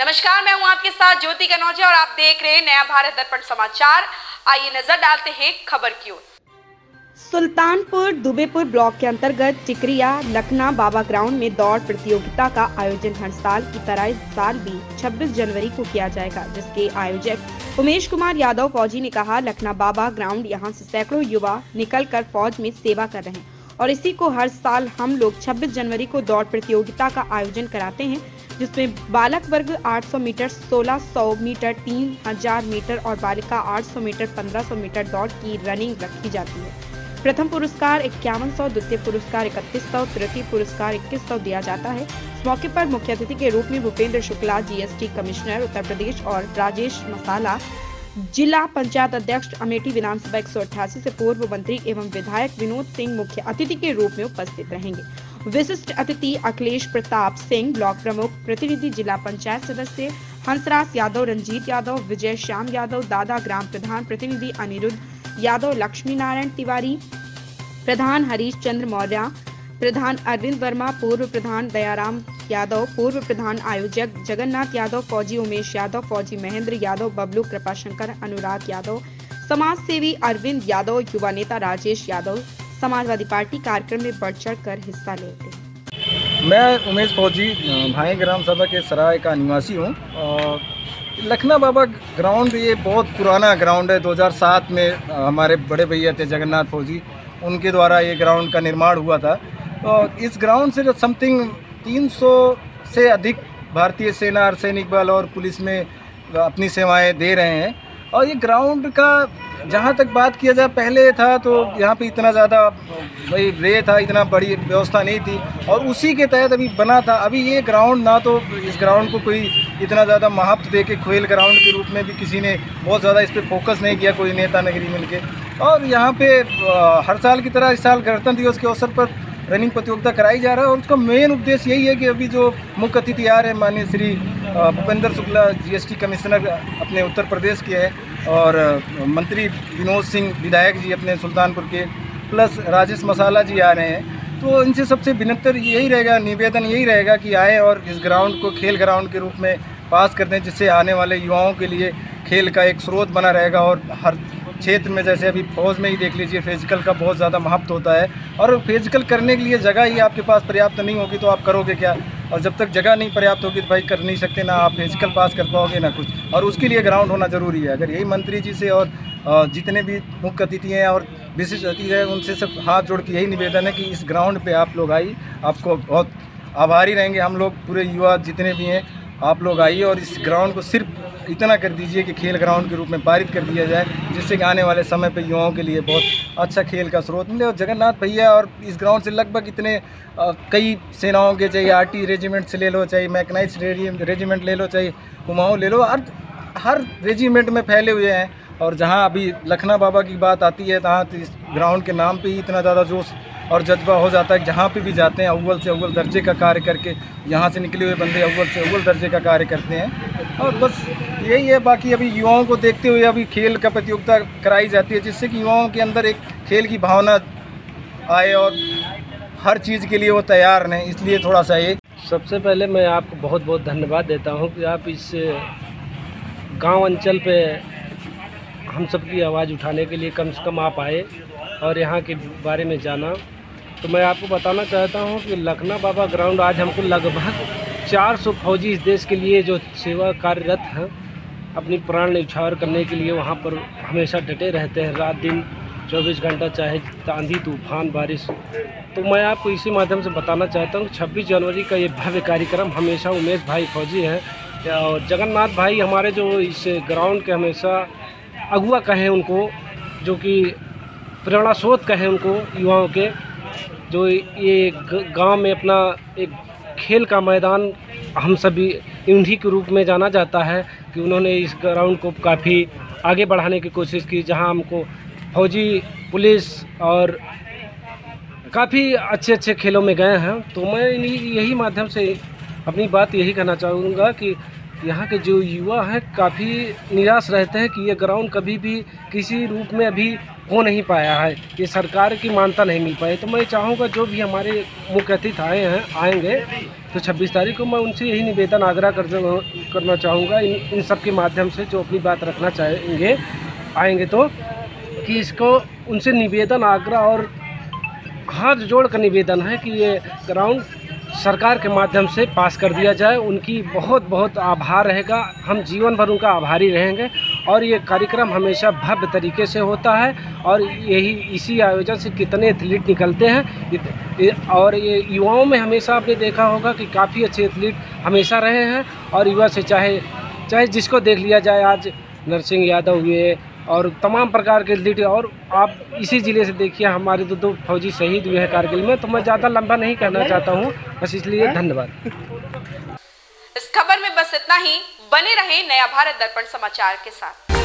नमस्कार, मैं हूं आपके साथ ज्योति कनौजिया और आप देख रहे हैं नया भारत दर्पण समाचार। आइए नजर डालते हैं खबर की ओर। सुल्तानपुर दुबेपुर ब्लॉक के अंतर्गत चिकरिया लखना बाबा ग्राउंड में दौड़ प्रतियोगिता का आयोजन हर साल की तरह इस साल भी 26 जनवरी को किया जाएगा, जिसके आयोजक उमेश कुमार यादव फौजी ने कहा, लखना बाबा ग्राउंड यहां से सैकड़ों युवा निकलकर फौज में सेवा कर रहे हैं और इसी को हर साल हम लोग 26 जनवरी को दौड़ प्रतियोगिता का आयोजन कराते हैं, जिसमें बालक वर्ग 800 मीटर, 1600 मीटर, 3000 मीटर और बालिका 800 मीटर, 1500 मीटर दौड़ की रनिंग रखी जाती है। प्रथम पुरस्कार 5100, द्वितीय पुरस्कार 3100, तृतीय पुरस्कार 2100 दिया जाता है। इस मौके पर मुख्य अतिथि के रूप में भूपेंद्र शुक्ला, जीएसटी कमिश्नर उत्तर प्रदेश और राजेश मसाला, जिला पंचायत अध्यक्ष अमेठी विधानसभा 188 से पूर्व मंत्री एवं विधायक विनोद सिंह मुख्य अतिथि के रूप में उपस्थित रहेंगे। विशिष्ट अतिथि अखिलेश प्रताप सिंह, ब्लॉक प्रमुख, प्रतिनिधि जिला पंचायत सदस्य हंसराज यादव, रंजीत यादव, विजय श्याम यादव, दादा ग्राम प्रधान, प्रतिनिधि अनिरुद्ध यादव, लक्ष्मी नारायण तिवारी, प्रधान हरीश चंद्र मौर्य, प्रधान अरविंद वर्मा, पूर्व प्रधान दयाराम यादव, पूर्व प्रधान आयोजक जगन्नाथ यादव, फौजी उमेश यादव, फौजी महेंद्र यादव, बबलू कृपाशंकर, अनुराग यादव, समाज सेवी अरविंद यादव, युवा नेता राजेश यादव समाजवादी पार्टी कार्यक्रम में बढ़ चढ़ कर हिस्सा लेते। मैं उमेश फौजी भाई ग्राम सभा के सराय का निवासी हूँ। लखना बाबा ग्राउंड ये बहुत पुराना ग्राउंड है। 2007 में हमारे बड़े भैया थे जगन्नाथ फौजी, उनके द्वारा ये ग्राउंड का निर्माण हुआ था। तो इस ग्राउंड से समथिंग 300 से अधिक भारतीय सेना, अर्धसैनिक बल और पुलिस में अपनी सेवाएं दे रहे हैं। और ये ग्राउंड का जहाँ तक बात किया जाए, पहले था तो यहाँ पे इतना ज़्यादा भाई रे था, इतना बड़ी व्यवस्था नहीं थी और उसी के तहत अभी बना था। अभी ये ग्राउंड ना तो इस ग्राउंड को कोई इतना ज़्यादा महत्व दे के खेल ग्राउंड के रूप में भी किसी ने बहुत ज़्यादा इस पर फोकस नहीं किया, कोई नेता नगरी मिलके। और यहाँ पे हर साल की तरह इस साल गणतंत्र दिवस के अवसर पर रनिंग प्रतियोगिता कराई जा रहा है और उसका मेन उद्देश्य यही है कि अभी जो मुख्य अतिथि आ रहे हैं माननीय श्री भूपेंद्र शुक्ला, जीएसटी कमिश्नर अपने उत्तर प्रदेश के हैं, और मंत्री विनोद सिंह विधायक जी अपने सुल्तानपुर के, प्लस राजेश मसाला जी आ रहे हैं। तो इनसे सबसे विनम्र यही रहेगा, निवेदन यही रहेगा कि आए और इस ग्राउंड को खेल ग्राउंड के रूप में पास कर दें, जिससे आने वाले युवाओं के लिए खेल का एक स्रोत बना रहेगा। और हर क्षेत्र में, जैसे अभी फौज में ही देख लीजिए, फिजिकल का बहुत ज़्यादा महत्व होता है और फिजिकल करने के लिए जगह ही आपके पास पर्याप्त नहीं होगी तो आप करोगे क्या? और जब तक जगह नहीं पर्याप्त होगी तो भाई कर नहीं सकते, ना आप फिजिकल पास कर पाओगे ना कुछ। और उसके लिए ग्राउंड होना ज़रूरी है। अगर यही मंत्री जी से और जितने भी मुख्य अतिथि हैं और विशिष्ट अतिथि हैं, उनसे सब हाथ जोड़ के यही निवेदन है कि इस ग्राउंड पर आप लोग आइए, आपको बहुत आभारी रहेंगे हम लोग, पूरे युवा जितने भी हैं, आप लोग आइए और इस ग्राउंड को सिर्फ इतना कर दीजिए कि खेल ग्राउंड के रूप में पारित कर दिया जाए, जिससे कि आने वाले समय पे युवाओं के लिए बहुत अच्छा खेल का स्रोत मिले। और जगन्नाथ भैया और इस ग्राउंड से लगभग इतने कई सेनाओं के, चाहे आरटी रेजिमेंट से ले लो, चाहे मैकेनाइज्ड रेजिमेंट ले लो, चाहे कुमाऊँ ले लो, हर रेजिमेंट में फैले हुए हैं। और जहाँ अभी लखना बाबा की बात आती है, तहाँ तो इस ग्राउंड के नाम पर ही इतना ज़्यादा जोश और जज्बा हो जाता है। जहाँ पे भी जाते हैं अव्वल से अव्वल दर्जे का कार्य करके, यहाँ से निकले हुए बंदे अव्वल से अव्वल दर्जे का कार्य करते हैं। और बस यही है। बाकी अभी युवाओं को देखते हुए अभी खेल का प्रतियोगिता कराई जाती है, जिससे कि युवाओं के अंदर एक खेल की भावना आए और हर चीज़ के लिए वो तैयार रहें, इसलिए थोड़ा सा ये। सबसे पहले मैं आपको बहुत बहुत धन्यवाद देता हूँ कि आप इस गाँव अंचल पे हम सबकी आवाज़ उठाने के लिए कम से कम आप आए और यहाँ के बारे में जाना। तो मैं आपको बताना चाहता हूँ कि लखना बाबा ग्राउंड आज हमको लगभग 400 फौजी इस देश के लिए जो सेवा कार्यरत हैं, अपनी प्राण न्यौछावर करने के लिए वहाँ पर हमेशा डटे रहते हैं, रात दिन 24 घंटा, चाहे आंधी तूफान बारिश। तो मैं आपको इसी माध्यम से बताना चाहता हूँ 26 जनवरी का ये भव्य कार्यक्रम हमेशा उमेश भाई फौजी हैं और जगन्नाथ भाई हमारे जो इस ग्राउंड के हमेशा अगुआ कहें उनको, जो कि प्रेरणा स्रोत कहें उनको, युवाओं के, जो ये गांव में अपना एक खेल का मैदान हम सभी इन्हीं के रूप में जाना जाता है कि उन्होंने इस ग्राउंड को काफ़ी आगे बढ़ाने की कोशिश की, जहां हमको फौजी, पुलिस और काफ़ी अच्छे अच्छे खेलों में गए हैं। तो मैं यही माध्यम से अपनी बात यही कहना चाहूँगा कि यहाँ के जो युवा हैं काफ़ी निराश रहते हैं कि ये ग्राउंड कभी भी किसी रूप में अभी हो नहीं पाया है, ये सरकार की मान्यता नहीं मिल पाई। तो मैं चाहूँगा जो भी हमारे मुख्य अतिथि आएंगे तो 26 तारीख को मैं उनसे यही निवेदन आग्रह करना चाहूँगा इन सब के माध्यम से, जो अपनी बात रखना चाहेंगे आएंगे तो, कि इसको उनसे निवेदन आग्रह और हाथ जोड़ कर निवेदन है कि ये ग्राउंड सरकार के माध्यम से पास कर दिया जाए। उनकी बहुत बहुत आभार रहेगा, हम जीवन भर उनका आभारी रहेंगे। और ये कार्यक्रम हमेशा भव्य तरीके से होता है और इसी आयोजन से कितने एथलीट निकलते हैं। और ये युवाओं में हमेशा आपने देखा होगा कि काफ़ी अच्छे एथलीट हमेशा रहे हैं। और युवा से चाहे जिसको देख लिया जाए, आज नरसिंह यादव हुए और तमाम प्रकार के एथलीट, और आप इसी ज़िले से देखिए हमारे दो फौजी शहीद हुए हैं कारगिल में। तो मैं ज़्यादा लंबा नहीं कहना चाहता हूँ, बस इसलिए धन्यवाद। इस खबर में बस इतना ही। बने रहें नया भारत दर्पण समाचार के साथ।